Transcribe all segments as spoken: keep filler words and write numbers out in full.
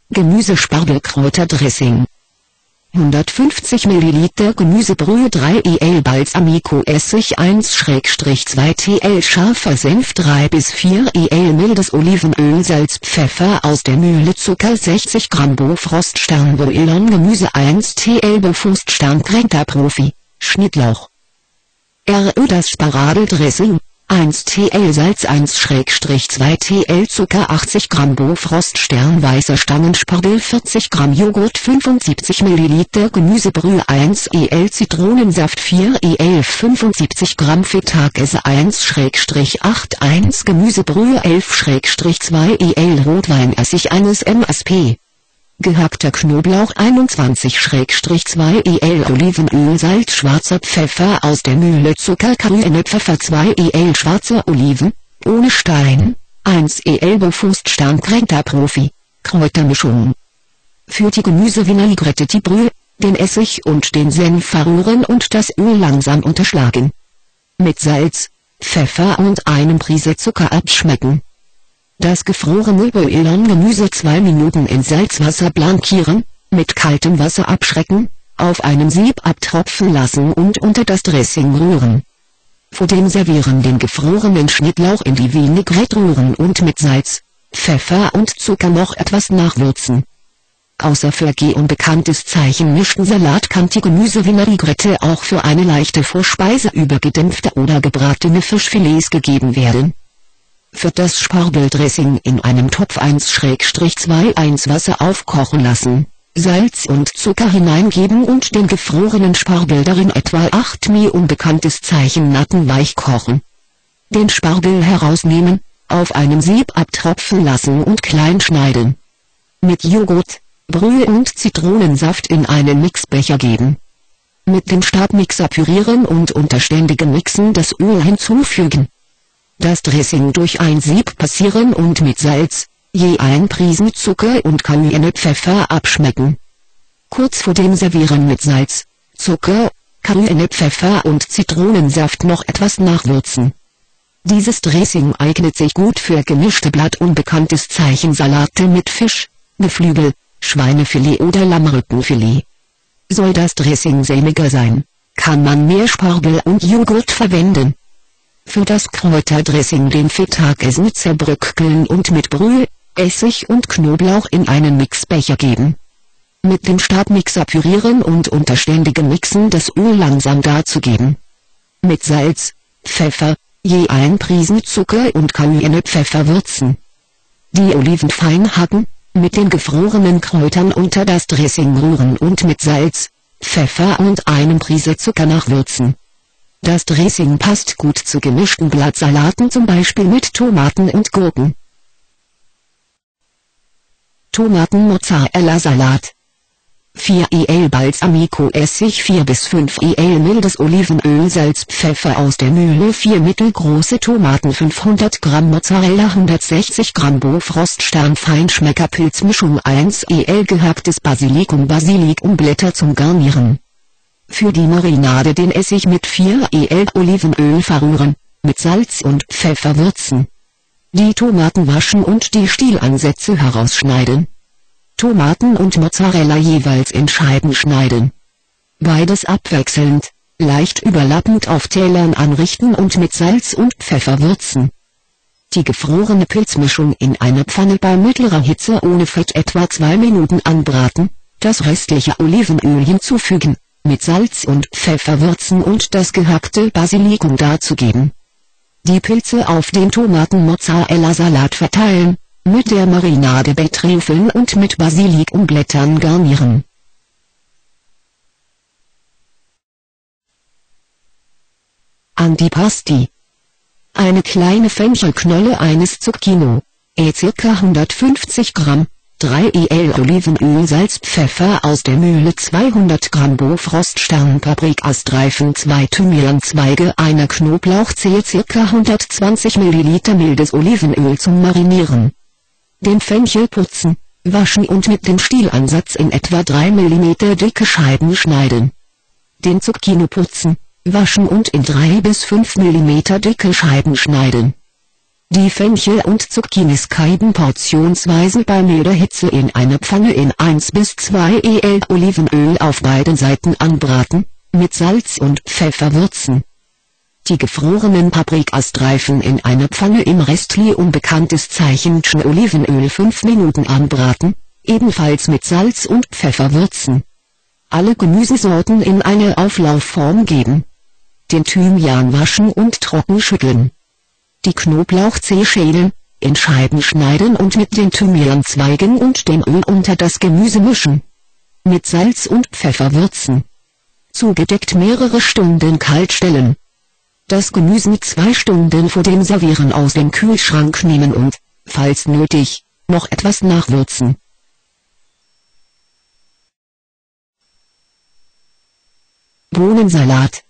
Gemüsespargelkräuterdressing. hundertfünfzig Milliliter Gemüsebrühe, drei Milliliter Balsamico-Essig, eins zwei Teelöffel scharfer Senf, drei bis vier Milliliter mildes Olivenöl, Salz, Pfeffer aus der Mühle, Zucker, sechzig Gramm Bofroststern Bouillon, Gemüse, eins Teelöffel Bofroststern Kräuterprofi, Schnittlauch. R Ö das Sparadeldressing, eins Teelöffel Salz, eins zwei Teelöffel Zucker, achtzig Gramm Bofroststern weißer Stangenspargel, vierzig Gramm Joghurt, fünfundsiebzig Milliliter Gemüsebrühe, eins Milliliter Zitronensaft, vier Milliliter fünfundsiebzig Gramm Feta-Käse, eins acht eins Gemüsebrühe, elf zwei Milliliter Rotweinessig, eins M S P. Gehackter Knoblauch, einundzwanzig zwei Milliliter Olivenöl, Salz, schwarzer Pfeffer aus der Mühle, Zucker, Cayenne, Pfeffer, zwei Milliliter schwarze Oliven, ohne Stein, eins Milliliter Bofroststern Kräuterprofi, Kräutermischung. Für die Gemüsevinaigrette die Brühe, den Essig und den Senf verrühren und das Öl langsam unterschlagen. Mit Salz, Pfeffer und einem Prise Zucker abschmecken. Das gefrorene Bouillon-Gemüse zwei Minuten in Salzwasser blanchieren, mit kaltem Wasser abschrecken, auf einem Sieb abtropfen lassen und unter das Dressing rühren. Vor dem Servieren den gefrorenen Schnittlauch in die Vinaigrette rühren und mit Salz, Pfeffer und Zucker noch etwas nachwürzen. Außer für G unbekanntes Zeichen mischten Salat kann die Gemüsevinaigrette auch für eine leichte Vorspeise über gedämpfte oder gebratene Fischfilets gegeben werden. Für das Spargeldressing in einem Topf eins zwei eins Wasser aufkochen lassen, Salz und Zucker hineingeben und den gefrorenen Spargel darin etwa acht Minuten unbekanntes Zeichen nattenweich kochen. Den Spargel herausnehmen, auf einem Sieb abtropfen lassen und klein schneiden. Mit Joghurt, Brühe und Zitronensaft in einen Mixbecher geben. Mit dem Stabmixer pürieren und unter ständigem Mixen das Öl hinzufügen. Das Dressing durch ein Sieb passieren und mit Salz, je ein Prisen Zucker und Cayennepfeffer abschmecken. Kurz vor dem Servieren mit Salz, Zucker, Cayennepfeffer und Zitronensaft noch etwas nachwürzen. Dieses Dressing eignet sich gut für gemischte blattunbekanntes Zeichen Salate mit Fisch, Geflügel, Schweinefilet oder Lammrückenfilet. Soll das Dressing sämiger sein, kann man mehr Spargel und Joghurt verwenden. Für das Kräuterdressing den Feta-Käse zerbröckeln und mit Brühe, Essig und Knoblauch in einen Mixbecher geben. Mit dem Stabmixer pürieren und unter ständigem Mixen das Öl langsam dazugeben. Mit Salz, Pfeffer, je ein Prisen Zucker und Cayennepfeffer würzen. Die Oliven fein hacken, mit den gefrorenen Kräutern unter das Dressing rühren und mit Salz, Pfeffer und einem Prise Zucker nachwürzen. Das Dressing passt gut zu gemischten Blattsalaten, zum Beispiel mit Tomaten und Gurken. Tomaten-Mozzarella-Salat. vier Milliliter Balsamico-Essig, vier bis fünf Milliliter mildes Olivenöl, Salz, Pfeffer aus der Mühle, vier mittelgroße Tomaten, fünfhundert Gramm Mozzarella, hundertsechzig Gramm Bofroststern Feinschmecker-Pilzmischung, eins Milliliter gehacktes Basilikum, Basilikumblätter zum Garnieren. Für die Marinade den Essig mit vier Milliliter Olivenöl verrühren, mit Salz und Pfeffer würzen. Die Tomaten waschen und die Stielansätze herausschneiden. Tomaten und Mozzarella jeweils in Scheiben schneiden. Beides abwechselnd, leicht überlappend auf Tellern anrichten und mit Salz und Pfeffer würzen. Die gefrorene Pilzmischung in einer Pfanne bei mittlerer Hitze ohne Fett etwa zwei Minuten anbraten, das restliche Olivenöl hinzufügen, mit Salz und Pfeffer würzen und das gehackte Basilikum dazugeben. Die Pilze auf den Tomaten-Mozzarella-Salat verteilen, mit der Marinade betrüffeln und mit Basilikumblättern garnieren. Antipasti. Eine kleine Fenchelknolle eines Zucchino, e ca. hundertfünfzig Gramm, drei Milliliter Olivenöl, Salz, Pfeffer aus der Mühle, zweihundert Gramm Bofroststern Paprikastreifen, zwei Thymianzweige, einer Knoblauch, ca. hundertzwanzig Milliliter mildes Olivenöl zum Marinieren. Den Fenchel putzen, waschen und mit dem Stielansatz in etwa drei Millimeter dicke Scheiben schneiden. Den Zucchino putzen, waschen und in drei bis fünf Millimeter dicke Scheiben schneiden. Die Fenchel und Zucchinischeiben portionsweise bei milder Hitze in einer Pfanne in eins bis zwei Esslöffel Olivenöl auf beiden Seiten anbraten, mit Salz und Pfeffer würzen. Die gefrorenen Paprikastreifen in einer Pfanne im Restli unbekanntes Zeichen Olivenöl fünf Minuten anbraten, ebenfalls mit Salz und Pfeffer würzen. Alle Gemüsesorten in eine Auflaufform geben. Den Thymian waschen und trocken schütteln. Die Knoblauchzehe schälen, in Scheiben schneiden und mit den Thymianzweigen und dem Öl unter das Gemüse mischen. Mit Salz und Pfeffer würzen. Zugedeckt mehrere Stunden kalt stellen. Das Gemüse zwei Stunden vor dem Servieren aus dem Kühlschrank nehmen und, falls nötig, noch etwas nachwürzen. Bohnensalat.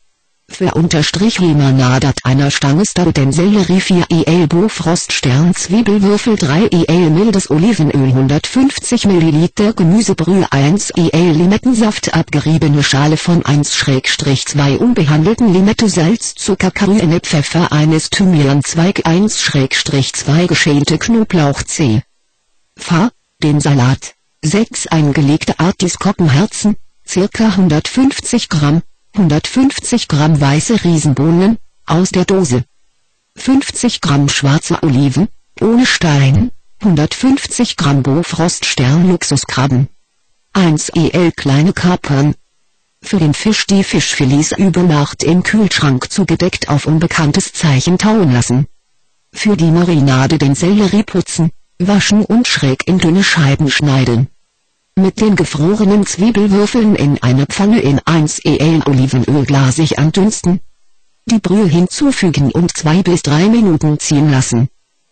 Für Unterstrich Limonade einer Stange Stauden Sellerie vier Esslöffel Bofroststern Zwiebelwürfel drei Esslöffel mildes Olivenöl hundertfünfzig Milliliter Gemüsebrühe eins Esslöffel Limettensaft abgeriebene Schale von eins zwei unbehandelten Limette Salz Zucker Cayenne Pfeffer eines Thymianzweig eins zwei geschälte Knoblauchzehe. Fa, den Salat, sechs eingelegte Artiskockenherzen, circa hundertfünfzig Gramm, hundertfünfzig Gramm weiße Riesenbohnen, aus der Dose. fünfzig Gramm schwarze Oliven, ohne Stein, hundertfünfzig Gramm Bofroststern Luxuskrabben. eins Esslöffel kleine Kapern. Für den Fisch die Fischfilets über Nacht im Kühlschrank zugedeckt auf unbekanntes Zeichen tauen lassen. Für die Marinade den Sellerie putzen, waschen und schräg in dünne Scheiben schneiden. Mit den gefrorenen Zwiebelwürfeln in eine Pfanne in eins Esslöffel Olivenöl glasig andünsten. Die Brühe hinzufügen und zwei bis drei Minuten ziehen lassen.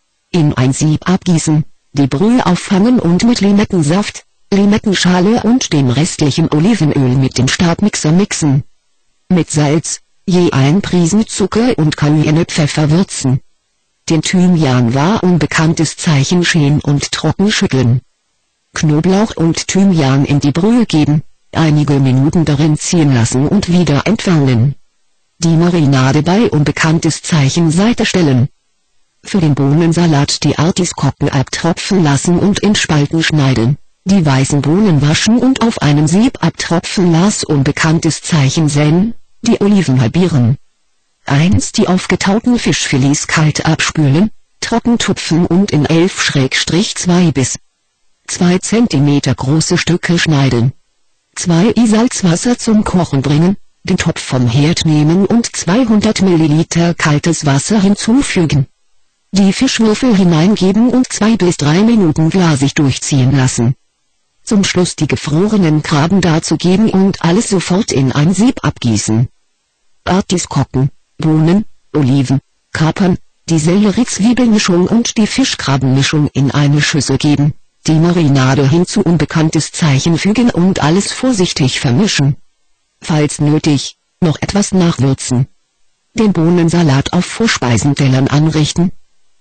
In ein Sieb abgießen, die Brühe auffangen und mit Limettensaft, Limettenschale und dem restlichen Olivenöl mit dem Stabmixer mixen. Mit Salz, je ein Prisen Zucker und Cayennepfeffer würzen. Den Thymian war unbekanntes Zeichen schälen und trocken schütteln. Knoblauch und Thymian in die Brühe geben, einige Minuten darin ziehen lassen und wieder entfernen. Die Marinade bei unbekanntes Zeichen Seite stellen. Für den Bohnensalat die Artiskocken abtropfen lassen und in Spalten schneiden, die weißen Bohnen waschen und auf einem Sieb abtropfen lassen unbekanntes Zeichen säen, die Oliven halbieren. eins Die aufgetauten Fischfilets kalt abspülen, trocken tupfen und in elf zwei bis zwei Zentimeter große Stücke schneiden. zwei I Salzwasser zum Kochen bringen, den Topf vom Herd nehmen und zweihundert Milliliter kaltes Wasser hinzufügen. Die Fischwürfel hineingeben und zwei bis drei Minuten glasig durchziehen lassen. Zum Schluss die gefrorenen Krabben dazugeben und alles sofort in ein Sieb abgießen. Artiskocken, Bohnen, Oliven, Kapern, die Sellerie-Zwiebelmischung und die Fischkrabbenmischung in eine Schüssel geben. Die Marinade hinzu unbekanntes Zeichen fügen und alles vorsichtig vermischen. Falls nötig, noch etwas nachwürzen. Den Bohnensalat auf Vorspeisentellern anrichten.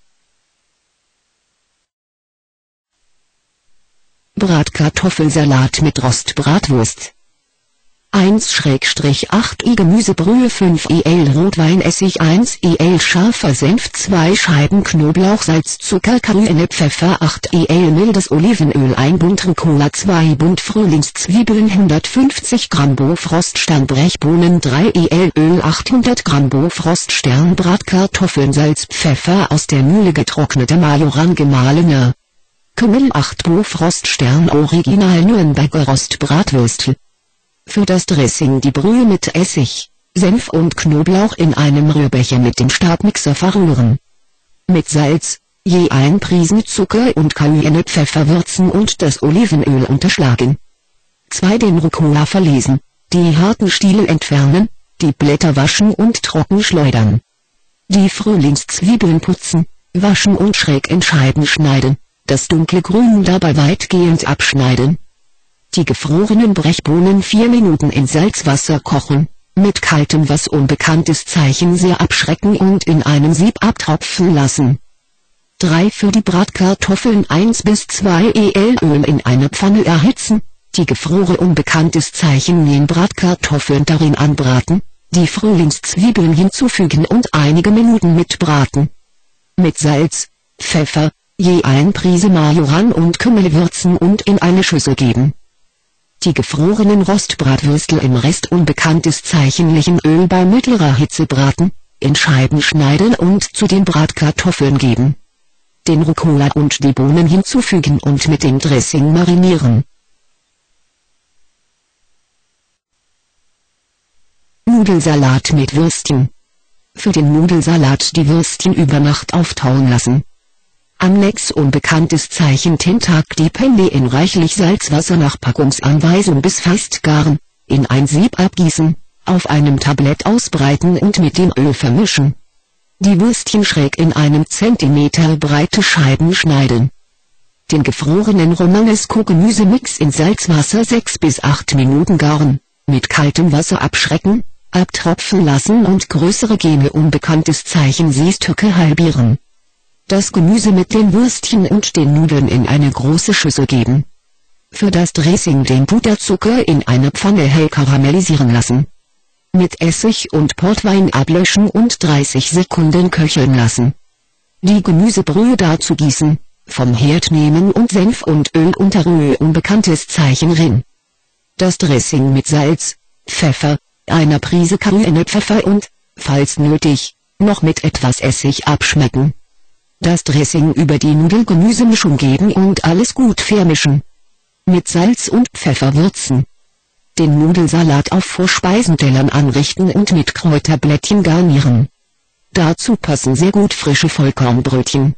Bratkartoffelsalat mit Rostbratwurst. eins acht I Gemüsebrühe fünf Esslöffel Rotweinessig eins Esslöffel scharfer Senf zwei Scheiben Knoblauch Salz Zucker Cayennepfeffer acht Esslöffel mildes Olivenöl ein Bund Rucola zwei Bund Frühlingszwiebeln hundertfünfzig Gramm Bofroststern Brechbohnen drei Esslöffel Öl achthundert Gramm Bofroststern Bratkartoffeln Salz Pfeffer aus der Mühle getrocknete Majoran gemahlener Kümmel acht Bofroststern Original Nürnberger Rostbratwürstel. Für das Dressing die Brühe mit Essig, Senf und Knoblauch in einem Rührbecher mit dem Stabmixer verrühren. Mit Salz, je ein Prisen Zucker und Cayennepfeffer würzen und das Olivenöl unterschlagen. zwei Den Rucola verlesen, die harten Stiele entfernen, die Blätter waschen und trocken schleudern. Die Frühlingszwiebeln putzen, waschen und schräg in Scheiben schneiden, das dunkle Grün dabei weitgehend abschneiden. Die gefrorenen Brechbohnen vier Minuten in Salzwasser kochen, mit kaltem Wasser unbekanntes Zeichen sehr abschrecken und in einem Sieb abtropfen lassen. drei Für die Bratkartoffeln eins bis zwei Esslöffel Öl in einer Pfanne erhitzen, die gefrorene unbekanntes Zeichen in Bratkartoffeln darin anbraten, die Frühlingszwiebeln hinzufügen und einige Minuten mitbraten. Mit Salz, Pfeffer, je ein Prise Majoran und Kümmel würzen und in eine Schüssel geben. Die gefrorenen Rostbratwürstel im Rest unbekanntes zeichenlichen Öl bei mittlerer Hitze braten, in Scheiben schneiden und zu den Bratkartoffeln geben. Den Rucola und die Bohnen hinzufügen und mit dem Dressing marinieren. Nudelsalat mit Würstchen. Für den Nudelsalat die Würstchen über Nacht auftauen lassen. Am nächst unbekanntes Zeichen ten Tag dipende in reichlich Salzwasser nach Packungsanweisung bis fast garen, in ein Sieb abgießen, auf einem Tablett ausbreiten und mit dem Öl vermischen. Die Würstchen schräg in einem Zentimeter breite Scheiben schneiden. Den gefrorenen Romanesco-Gemüsemix in Salzwasser sechs bis acht Minuten garen, mit kaltem Wasser abschrecken, abtropfen lassen und größere Gene unbekanntes Zeichen Siestücke halbieren. Das Gemüse mit den Würstchen und den Nudeln in eine große Schüssel geben. Für das Dressing den Puderzucker in einer Pfanne hell karamellisieren lassen. Mit Essig und Portwein ablöschen und dreißig Sekunden köcheln lassen. Die Gemüsebrühe dazu gießen, vom Herd nehmen und Senf und Öl unterrühren unbekanntes Zeichen rin. Das Dressing mit Salz, Pfeffer, einer Prise Cayennepfeffer und, falls nötig, noch mit etwas Essig abschmecken. Das Dressing über die Nudelgemüsemischung geben und alles gut vermischen. Mit Salz und Pfeffer würzen. Den Nudelsalat auf Vorspeisentellern anrichten und mit Kräuterblättchen garnieren. Dazu passen sehr gut frische Vollkornbrötchen.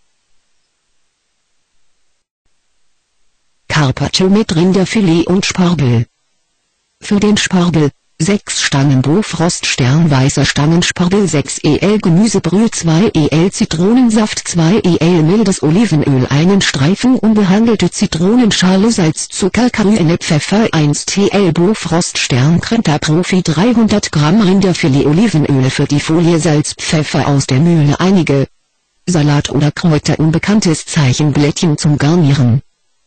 Carpaccio mit Rinderfilet und Spargel. Für den Spargel, sechs Stangen Bofrost Sternweißer Stangenspargel sechs Esslöffel Gemüsebrühe zwei Esslöffel Zitronensaft zwei Esslöffel mildes Olivenöl einen Streifen unbehandelte Zitronenschale Salz Zucker Cayennepfeffer eins Teelöffel Bofrost Sterncreme Profi dreihundert Gramm Rinderfilet Olivenöl für die Folie Salz Pfeffer aus der Mühle einige Salat oder Kräuter unbekanntes Zeichen Blättchen zum Garnieren.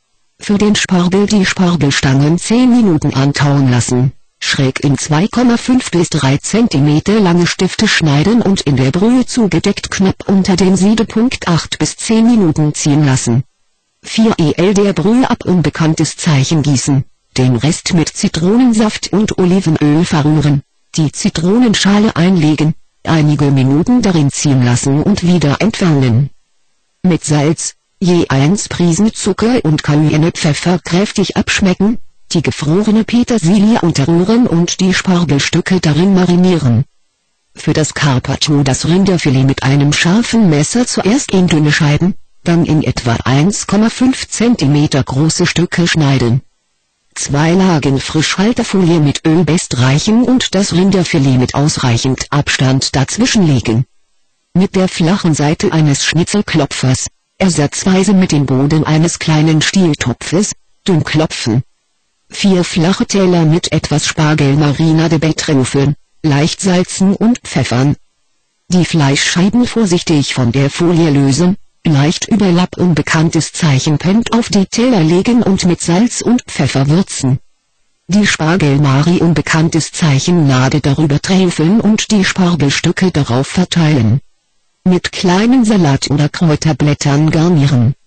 Für den Spargel die Spargelstangen zehn Minuten antauen lassen. Schräg in zwei Komma fünf bis drei Zentimeter lange Stifte schneiden und in der Brühe zugedeckt knapp unter dem Siedepunkt acht bis zehn Minuten ziehen lassen. vier Esslöffel der Brühe ab unbekanntes Zeichen gießen, den Rest mit Zitronensaft und Olivenöl verrühren, die Zitronenschale einlegen, einige Minuten darin ziehen lassen und wieder entfernen. Mit Salz, je eins Prisen Zucker und Cayennepfeffer kräftig abschmecken, die gefrorene Petersilie unterrühren und die Spargelstücke darin marinieren. Für das Carpaccio das Rinderfilet mit einem scharfen Messer zuerst in dünne Scheiben, dann in etwa eins Komma fünf Zentimeter große Stücke schneiden. Zwei Lagen Frischhaltefolie mit Öl bestreichen und das Rinderfilet mit ausreichend Abstand dazwischen legen. Mit der flachen Seite eines Schnitzelklopfers, ersatzweise mit dem Boden eines kleinen Stieltopfes, dünn klopfen. Vier flache Teller mit etwas Spargelmarinade betrüffeln, leicht salzen und pfeffern. Die Fleischscheiben vorsichtig von der Folie lösen, leicht überlapp unbekanntes Zeichen Pent auf die Teller legen und mit Salz und Pfeffer würzen. Die Spargelmari unbekanntes Zeichen Nade darüber träufeln und die Spargelstücke darauf verteilen. Mit kleinen Salat- oder Kräuterblättern garnieren.